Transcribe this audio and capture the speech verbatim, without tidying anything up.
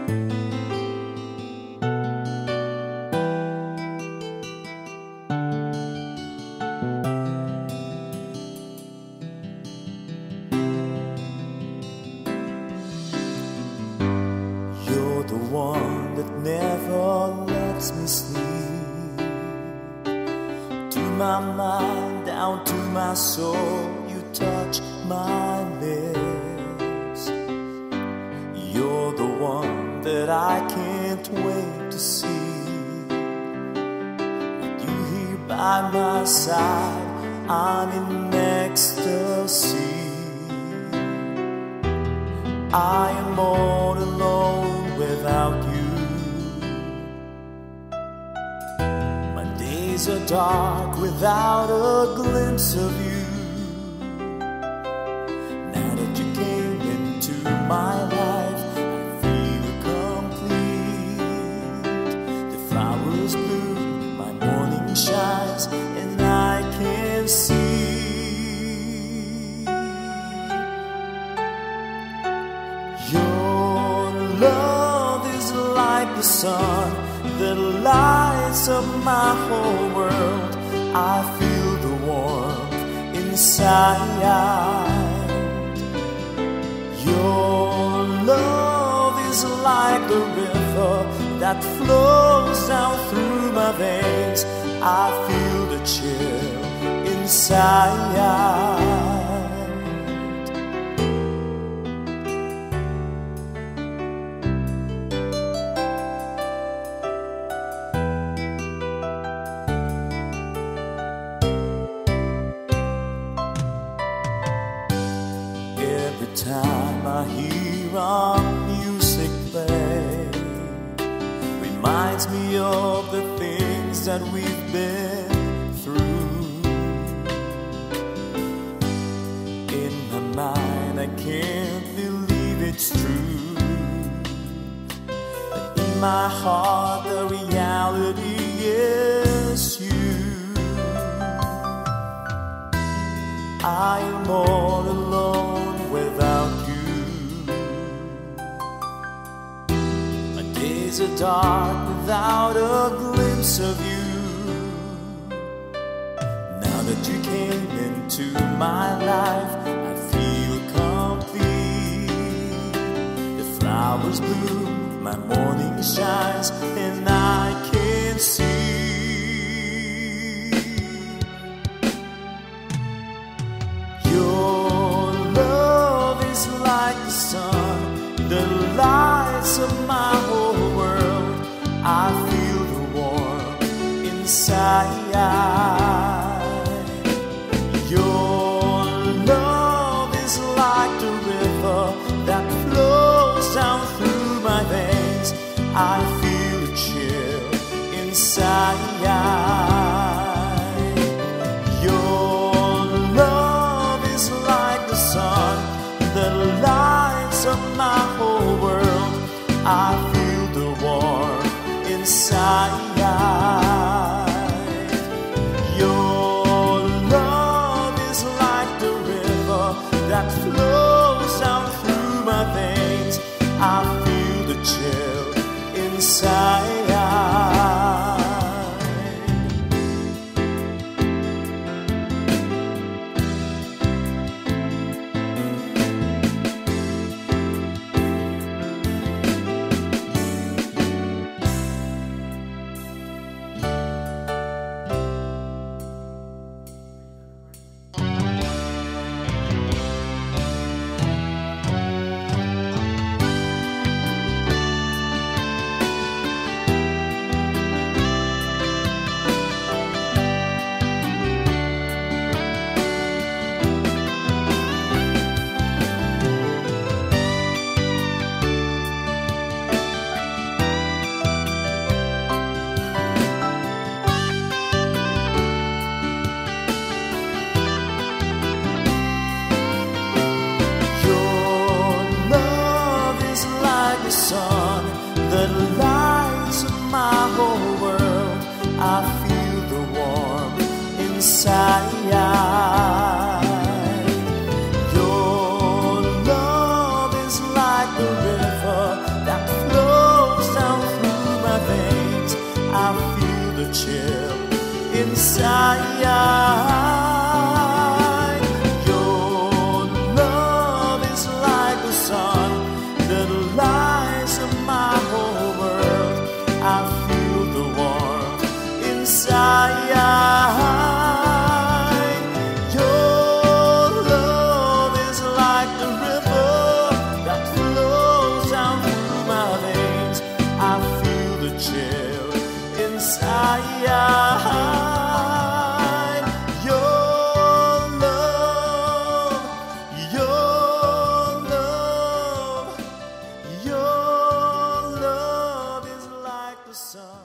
You're the one that never lets me sleep. To my mind, down to my soul, you touch my lips. You're the one that I can't wait to see. With you here by my side, I'm in ecstasy. I am all alone without you. My days are dark without a glimpse of you. Now that you came into my life, I feel complete. The flowers bloom, my morning shines, and I can see. Your love is like the sun that lights up my whole world. I feel the warmth inside. Your love is like the river that flows down through my veins. I feel the chill inside. Every time I hear our music play, reminds me of the things that we've been through. In my mind, I can't believe it's true, but in my heart the reality is you. I am all alone without you. My days are dark without a glimpse of you. Now that you came into my life, I feel complete. The flowers bloom, my morning shines, and I can see. Like the sun that lights up my whole world, I feel the warmth inside. Your love is like the river that flows down through my veins. I feel a chill inside. Your love is like the sun that lights up my whole world. I feel the warmth inside. Your love is like the river that flows down through my veins. I feel the chill inside. Sun that lights up my whole world. I feel the warmth inside. Your love is like the river that flows the chill inside. Your love is like the sun that lights up my whole world. I feel the warmth inside. Your love is like the river that flows down through my veins. I feel the chill inside. Your love is like the sun.